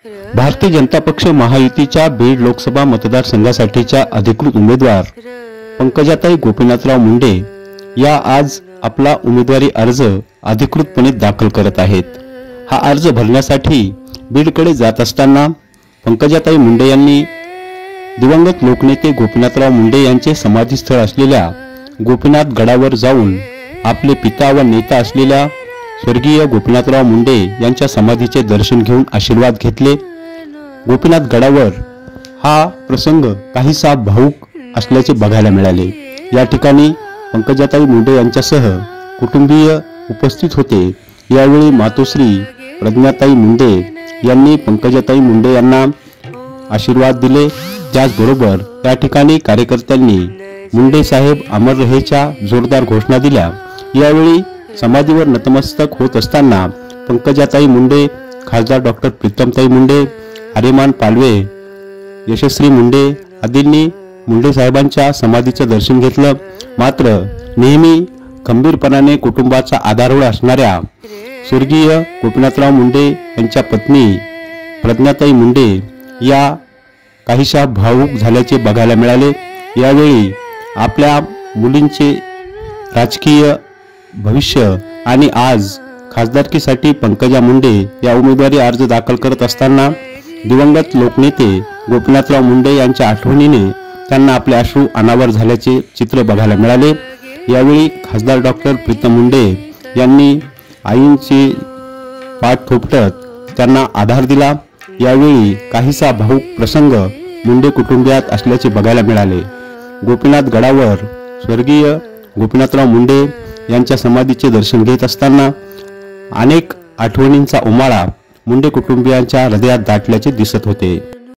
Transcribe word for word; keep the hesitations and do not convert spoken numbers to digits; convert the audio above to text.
भारतीय जनता पक्ष महायुतीच्या बीड लोकसभा मतदारसंघासाठीच्या अधिकृत उमेदवार पंकजाताई गोपीनाथराव मुंडे या आज आपला उमेदवारी अर्ज अधिकृतपणे दाखल करत आहेत। हा अर्ज भरण्यासाठी बीडकडे जात असताना पंकजाताई मुंडे यांनी दिवंगत लोकनेते गोपीनाथराव मुंडे यांचे समाधीस्थळ असलेल्या गोपीनाथ गडावर जाऊन आपले पिता व नेता असलेल्या स्वर्गीय गोपीनाथराव मुंडे यांच्या समाधीचे दर्शन घेऊन आशीर्वाद घेतले। गोपीनाथ गडावर हा प्रसंग काहीसा भावुक असल्याचे बघायला मिळाले। या ठिकाणी पंकजाताई मुंडे यांच्यासह कुटुंबीय उपस्थित होते। यावेळी मातोश्री प्रज्ञाताई मुंडे यांनी पंकजाताई मुंडे यांना आशीर्वाद दिले। त्याचबरोबर त्या ठिकाणी कार्यकर्त्यांनी मुंडे साहेब अमर रहेच्या जोरदार घोषणा दिल्या। यावेळी समाधीवर नतमस्तक होत असताना पंकजाताई मुंडे, खासदार डॉक्टर प्रीतमताई मुंडे, आर्यमान पालवे, यशस्वी मुंडे आदींनी मुंडे साहेबांच्या समाधीचे दर्शन घेतलं। मात्र नेहमी खंबीरपणाने कुटुंबाचा आधारवड असणाऱ्या स्वर्गीय गोपीनाथराव मुंडे यांच्या पत्नी प्रज्ञाताई मुंडे या काहीशा भावुक झाल्याचे बघायला मिळाले। यावेळी आपल्या मुलींचे राजकीय भविष्य आणि आज खासदारकीसाठी पंकजा मुंडे या उमेदवारी अर्ज दाखल करत असताना दिवंगत लोकनेते गोपीनाथराव मुंडे यांच्या आठवणीने त्यांना आपले अश्रू अनावर झाल्याचे चित्र बघायला मिळाले। यावेळी खासदार डॉक्टर प्रीतम मुंडे यांनी आईंची पाठ थोपटत त्यांना आधार दिला। यावेळी काहीसा भावुक प्रसंग मुंडे कुटुंबियात असल्याचे बघायला मिळाले। गोपीनाथ गडावर स्वर्गीय गोपीनाथराव मुंडे यांच्या समाधीचे दर्शन घेत असताना अनेक आठवणींचा उमाळा मुंडे कुटुंबियांच्या हृदयात दाटल्याचे दिसत होते।